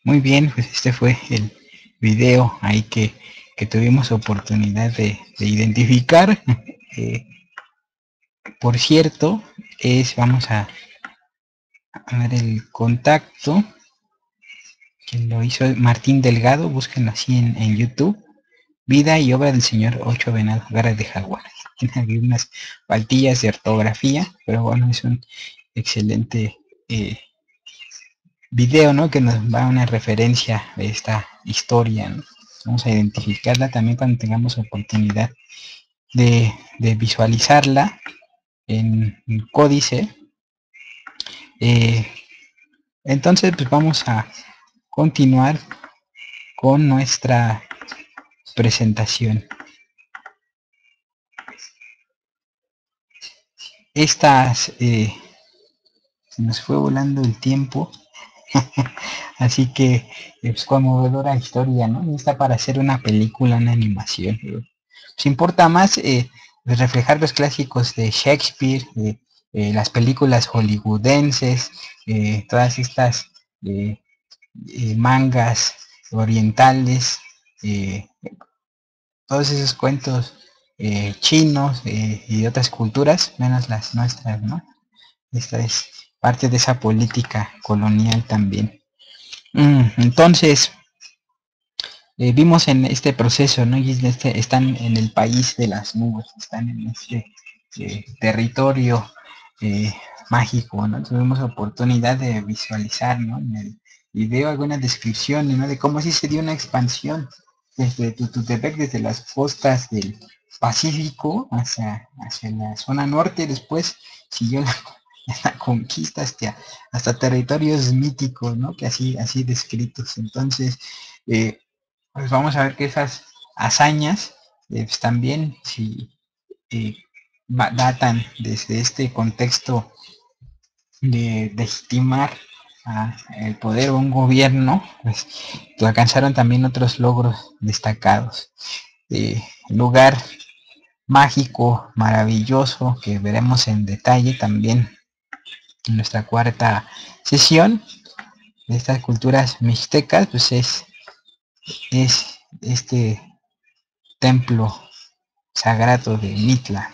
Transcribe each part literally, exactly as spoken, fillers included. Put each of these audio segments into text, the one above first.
Muy bien, pues este fue el video ahí que, que tuvimos oportunidad de, de identificar. Eh, por cierto, es, vamos a, a ver el contacto, que lo hizo Martín Delgado, búsquenlo así en, en YouTube. Vida y obra del señor Ocho Venado, Garra de Jaguar. Tiene algunas faltillas de ortografía, pero bueno, es un excelente eh, video, ¿no? Que nos va a una referencia de esta historia, ¿no? Vamos a identificarla también cuando tengamos oportunidad de, de visualizarla en el códice. Eh, entonces, pues vamos a continuar con nuestra presentación. Estas, eh, se nos fue volando el tiempo, así que es conmovedora historia, ¿no? Y está para hacer una película, una animación. Nos importa más eh, reflejar los clásicos de Shakespeare, eh, eh, las películas hollywoodenses, eh, todas estas eh, eh, mangas orientales, eh, todos esos cuentos eh, chinos eh, y de otras culturas, menos las nuestras, ¿no? Esta es parte de esa política colonial también. Mm, entonces, eh, vimos en este proceso, ¿no? Y este, están en el país de las nubes, están en este eh, territorio eh, mágico, ¿no? Tuvimos oportunidad de visualizar, ¿no? En el video algunas descripciones, ¿no? De cómo así se dio una expansión desde Tututepec, desde las costas del Pacífico hacia, hacia la zona norte, después siguió la, la conquista hasta, hasta territorios míticos, ¿no? Que así, así descritos. Entonces, eh, pues vamos a ver que esas hazañas eh, pues también si eh, datan desde este contexto de legitimar a el poder o un gobierno, pues alcanzaron también otros logros destacados. Eh, lugar mágico, maravilloso, que veremos en detalle también en nuestra cuarta sesión de estas culturas mixtecas, pues es, es este templo sagrado de Mitla,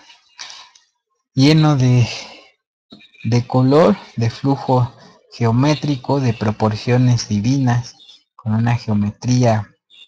lleno de, de color, de flujo geométrico, de proporciones divinas, con una geometría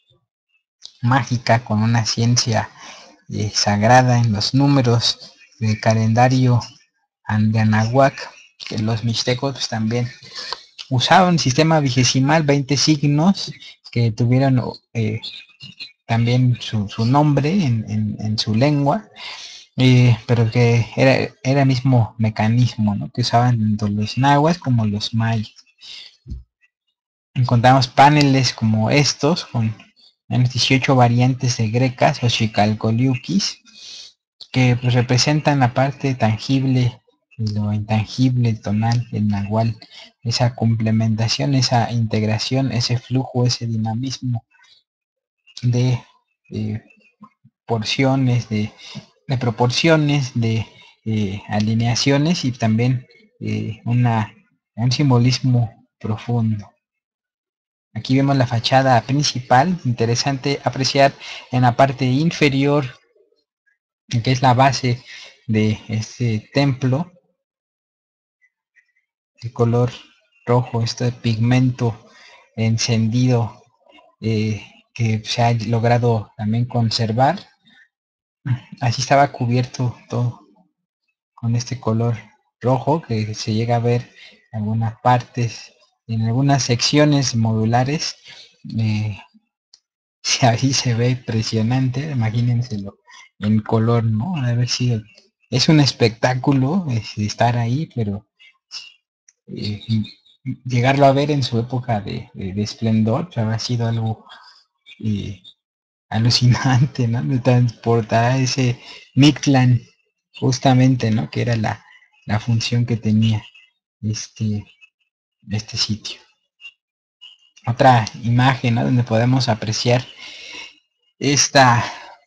mágica, con una ciencia eh, sagrada en los números del calendario de Anahuac, que los mixtecos pues, también usaban sistema vigesimal, veinte signos que tuvieron eh, también su, su nombre en, en, en su lengua. Eh, pero que era, era el mismo mecanismo, ¿no? Que usaban tanto los nahuas como los mayas. Encontramos paneles como estos con menos dieciocho variantes de grecas o xicalcoliuquis que pues, representan la parte tangible y lo intangible tonal del nahual, esa complementación, esa integración, ese flujo, ese dinamismo de eh, porciones, de de proporciones, de eh, alineaciones y también eh, una, un simbolismo profundo. Aquí vemos la fachada principal, interesante apreciar en la parte inferior, que es la base de este templo, el color rojo, este pigmento encendido eh, que se ha logrado también conservar. Así estaba cubierto todo con este color rojo que se llega a ver en algunas partes, en algunas secciones modulares. Eh, ahí se ve impresionante, imagínenselo en color, ¿no? Ha de haber sido, es un espectáculo es, estar ahí, pero eh, llegarlo a ver en su época de, de, de esplendor, pues, habrá sido algo eh, alucinante, ¿no? De transportar ese Mictlán justamente, ¿no? Que era la, la función que tenía este, este sitio. Otra imagen, ¿no? Donde podemos apreciar esta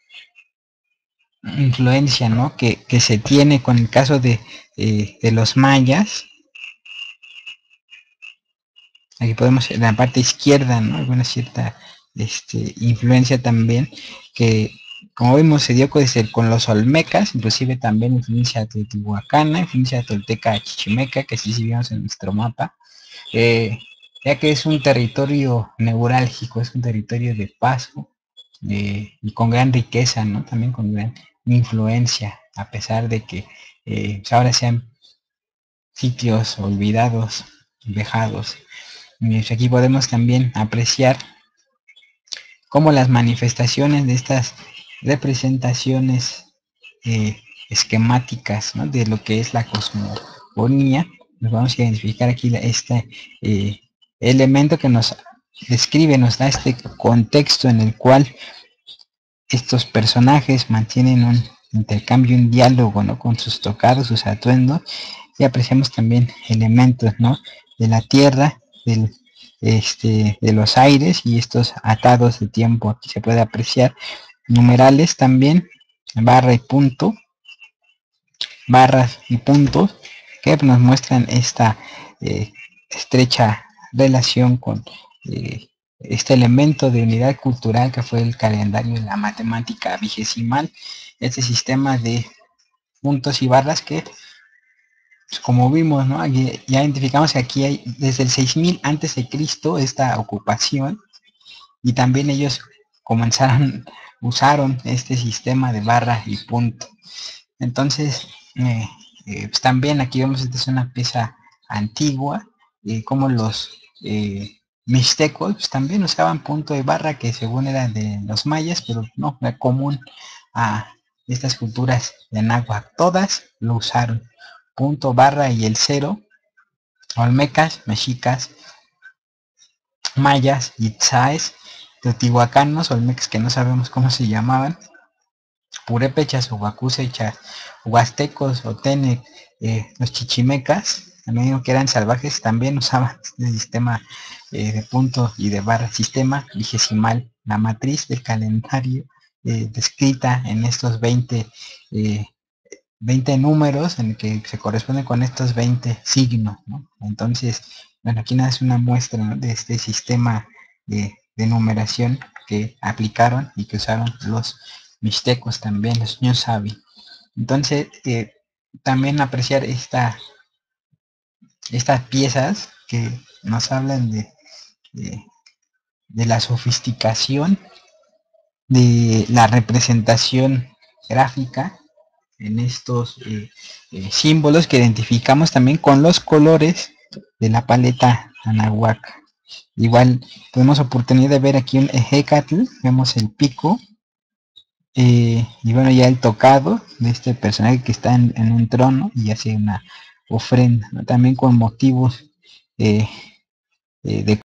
influencia, ¿no? Que, que se tiene con el caso de, eh, de los mayas, Aquí podemos en la parte izquierda, ¿no? Alguna cierta este, influencia también que, como vimos, se dio desde, con los olmecas, inclusive también influencia teotihuacana, influencia tolteca chichimeca, que sí, sí vimos en nuestro mapa, eh, ya que es un territorio neurálgico, es un territorio de paso eh, y con gran riqueza, ¿no? También con gran influencia, a pesar de que eh, pues ahora sean sitios olvidados, dejados. Y aquí podemos también apreciar cómo las manifestaciones de estas representaciones eh, esquemáticas, ¿no? De lo que es la cosmogonía, nos vamos a identificar aquí este eh, elemento que nos describe, nos da este contexto en el cual estos personajes mantienen un intercambio, un diálogo, ¿no? Con sus tocados, sus atuendos, y apreciamos también elementos, ¿no? De la tierra, del, este, de los aires y estos atados de tiempo. Aquí se puede apreciar numerales también, barra y punto, barras y puntos, que nos muestran esta eh, estrecha relación con eh, este elemento de unidad cultural que fue el calendario de la matemática vigesimal, este sistema de puntos y barras que, pues, como vimos, ¿no? Aquí, ya identificamos que aquí hay desde el seis mil antes de Cristo esta ocupación, y también ellos comenzaron, usaron este sistema de barra y punto. Entonces, eh, eh, pues también aquí vemos, esta es una pieza antigua, eh, como los eh, mixtecos pues, también usaban punto de barra, que según era de los mayas, pero no, era común a estas culturas de náhuatl. Todas lo usaron, punto, barra y el cero, olmecas, mexicas, mayas, itzáes, teotihuacanos, olmecas que no sabemos cómo se llamaban, purépechas o huacusechas, huastecos o tenec, eh, los chichimecas, también que eran salvajes, también usaban el sistema eh, de punto y de barra, sistema vigesimal, la matriz del calendario eh, descrita en estos veinte, eh, veinte números en el que se corresponde con estos veinte signos, ¿no? Entonces, bueno, aquí nada es una muestra, ¿no? De este sistema de, de numeración que aplicaron y que usaron los mixtecos también, los ñusabi. Entonces, eh, también apreciar esta, estas piezas que nos hablan de, de, de la sofisticación de la representación gráfica en estos eh, eh, símbolos que identificamos también con los colores de la paleta Anahuac. Igual tenemos oportunidad de ver aquí un ejecatl, vemos el pico, eh, y bueno, ya el tocado de este personaje que está en, en un trono y hace una ofrenda, ¿no? También con motivos eh, eh, de